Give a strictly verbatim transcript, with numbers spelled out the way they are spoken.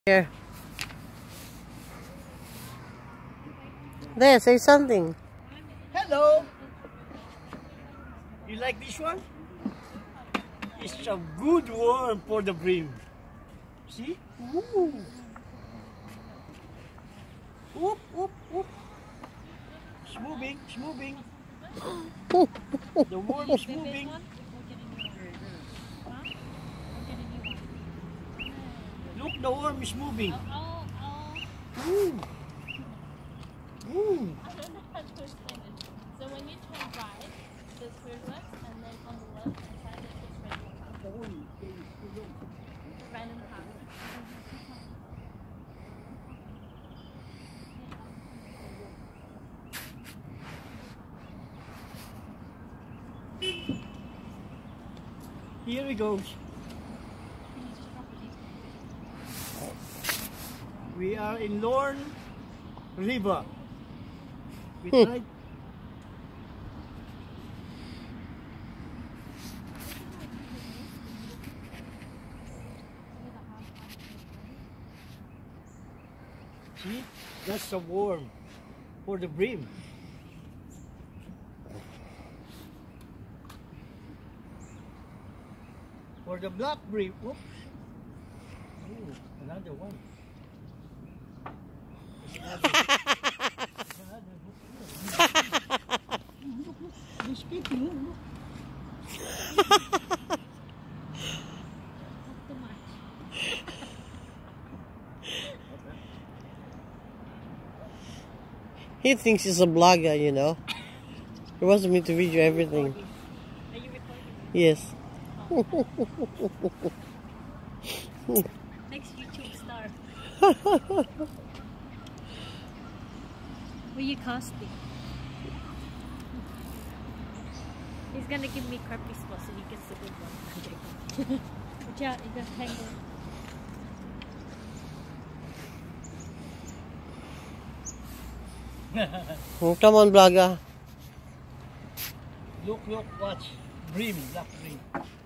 Here. There, say something. Hello. You like this one? It's a good worm for the bream. See? Ooh. Oop, oop, oop. It's moving, it's moving. The worm is moving. Look, the worm is moving. Ooh. Ooh. So when you turn right, there's weird left, and then on the left hand side, there's just random. Random path. Here he goes. We are in Lorne River. We tried. See, that's a worm for the bream. For the black bream. Oops. Ooh, another one. He's speaking. He thinks he's a blogger, you know. He wants me to video everything. Are you recording? Yes. Next YouTube star. Will you cast me? He's gonna give me crappy spots so he gets the good one. Watch out, you're gonna tangle. Oh, come on, blogger. Look, look, watch. Bream, black bream.